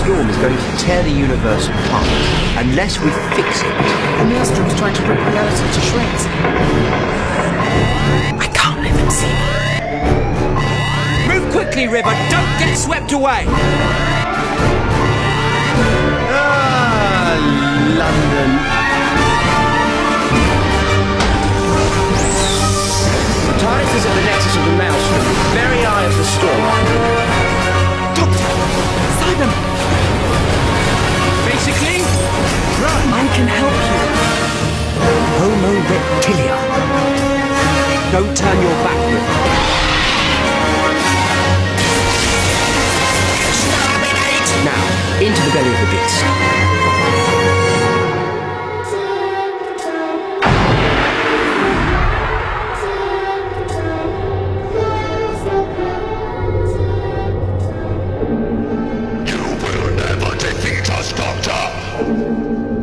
storm is going to tear the universe apart unless we fix it. The Maelstrom's trying to rip reality to shreds. I can't let them see me. Move quickly, River! Don't get swept away! London. The TARDIS is at the nexus of the Maelstrom, very eye of the storm. Doctor! Simon! Basically, run! I can help you. Homo reptilia. Don't turn your back, River. Now, into the belly of the beast. You will never defeat us, Doctor!